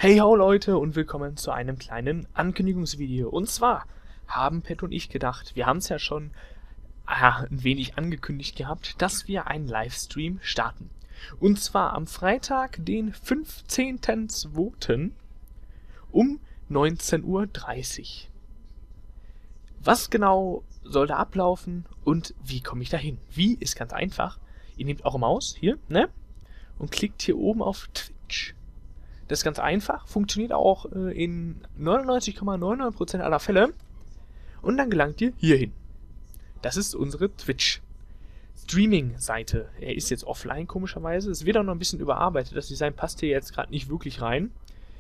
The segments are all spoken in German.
Hey ho Leute und willkommen zu einem kleinen Ankündigungsvideo. Und zwar haben Pet und ich gedacht, wir haben es ja schon ein wenig angekündigt gehabt, dass wir einen Livestream starten. Und zwar am Freitag, den 15.02. um 19:30 Uhr. Was genau soll da ablaufen und wie komme ich da hin? Wie ist ganz einfach. Ihr nehmt eure Maus hier, ne? Und klickt hier oben auf Twitch. Das ist ganz einfach, funktioniert auch in 99,99% aller Fälle. Und dann gelangt ihr hierhin. Das ist unsere Twitch-Streaming-Seite. Er ist jetzt offline, komischerweise. Es wird auch noch ein bisschen überarbeitet. Das Design passt hier jetzt gerade nicht wirklich rein.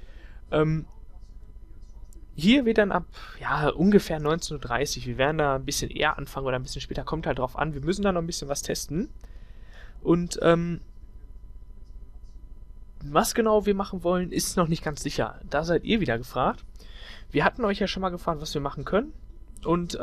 Hier wird dann ab ungefähr 19:30 Uhr. Wir werden da ein bisschen eher anfangen oder ein bisschen später. Kommt halt drauf an. Wir müssen da noch ein bisschen was testen. Und was genau wir machen wollen, ist noch nicht ganz sicher. Da seid ihr wieder gefragt. Wir hatten euch ja schon mal gefragt, was wir machen können. Und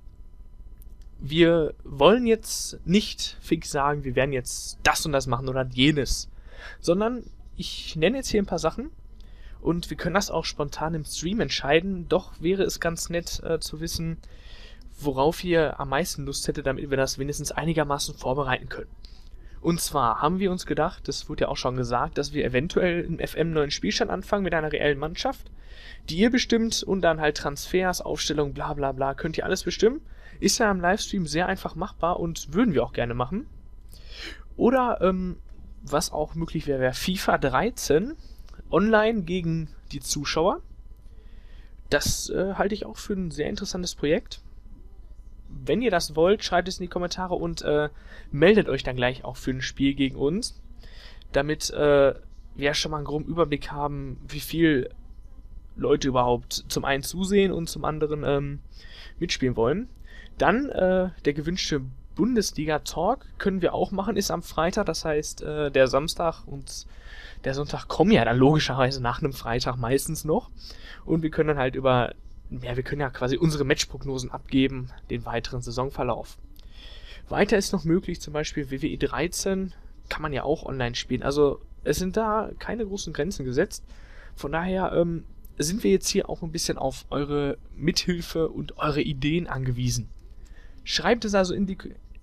wir wollen jetzt nicht fix sagen, wir werden jetzt das und das machen oder jenes. Sondern ich nenne jetzt hier ein paar Sachen. Und wir können das auch spontan im Stream entscheiden. Doch wäre es ganz nett zu wissen, worauf ihr am meisten Lust hättet, damit wir das wenigstens einigermaßen vorbereiten können. Und zwar haben wir uns gedacht, das wurde ja auch schon gesagt, dass wir eventuell im FM einen neuen Spielstand anfangen mit einer reellen Mannschaft, die ihr bestimmt und dann halt Transfers, Aufstellung, bla bla bla, könnt ihr alles bestimmen. Ist ja im Livestream sehr einfach machbar und würden wir auch gerne machen. Oder, was auch möglich wäre, FIFA 13 online gegen die Zuschauer. Das halte ich auch für ein sehr interessantes Projekt. Wenn ihr das wollt, schreibt es in die Kommentare und meldet euch dann gleich auch für ein Spiel gegen uns, damit wir schon mal einen groben Überblick haben, wie viel Leute überhaupt zum einen zusehen und zum anderen mitspielen wollen. Dann der gewünschte Bundesliga-Talk können wir auch machen, ist am Freitag, das heißt der Samstag und der Sonntag kommen ja dann logischerweise nach einem Freitag meistens noch und wir können dann halt wir können ja quasi unsere Matchprognosen abgeben, den weiteren Saisonverlauf. Weiter ist noch möglich, zum Beispiel WWE 13 kann man ja auch online spielen. Also es sind da keine großen Grenzen gesetzt. Von daher sind wir jetzt hier auch ein bisschen auf eure Mithilfe und eure Ideen angewiesen. Schreibt uns also in die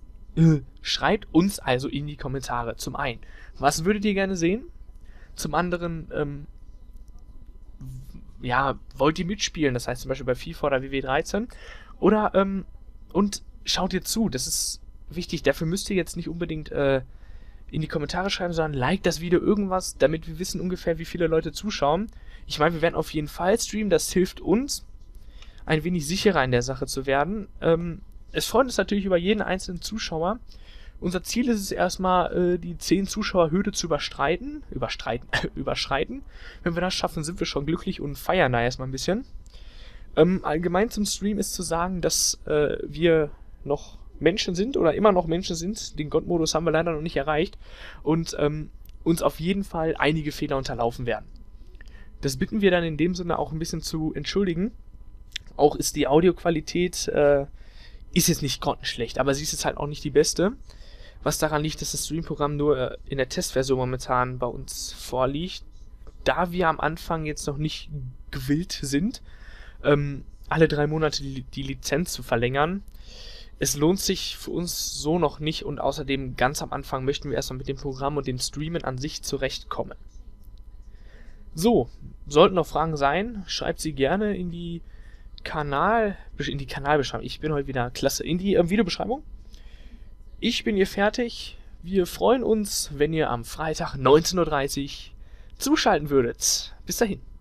Kommentare. Zum einen, was würdet ihr gerne sehen? Zum anderen, wollt ihr mitspielen, das heißt zum Beispiel bei FIFA oder WWE 13 oder und schaut ihr zu, das ist wichtig, dafür müsst ihr jetzt nicht unbedingt in die Kommentare schreiben, sondern liked das Video irgendwas, damit wir wissen ungefähr, wie viele Leute zuschauen. Ich meine, wir werden auf jeden Fall streamen, das hilft uns, ein wenig sicherer in der Sache zu werden. Es freut uns natürlich über jeden einzelnen Zuschauer. Unser Ziel ist es erstmal, die 10 Zuschauer-Hürde zu überschreiten. Wenn wir das schaffen, sind wir schon glücklich und feiern da erstmal ein bisschen. Allgemein zum Stream ist zu sagen, dass wir noch Menschen sind oder immer noch Menschen sind. Den God-Modus haben wir leider noch nicht erreicht. Und uns auf jeden Fall einige Fehler unterlaufen werden. Das bitten wir dann in dem Sinne auch ein bisschen zu entschuldigen. Auch ist die Audioqualität ist jetzt nicht grottenschlecht, aber sie ist jetzt halt auch nicht die beste. Was daran liegt, dass das Stream-Programm nur in der Testversion momentan bei uns vorliegt, da wir am Anfang jetzt noch nicht gewillt sind, alle 3 Monate die Lizenz zu verlängern. Es lohnt sich für uns so noch nicht und außerdem ganz am Anfang möchten wir erstmal mit dem Programm und dem Streamen an sich zurechtkommen. So, sollten noch Fragen sein, schreibt sie gerne in die Kanalbeschreibung. Ich bin heute wieder klasse. In die Videobeschreibung. Ich bin hier fertig. Wir freuen uns, wenn ihr am Freitag 19:30 Uhr zuschalten würdet. Bis dahin.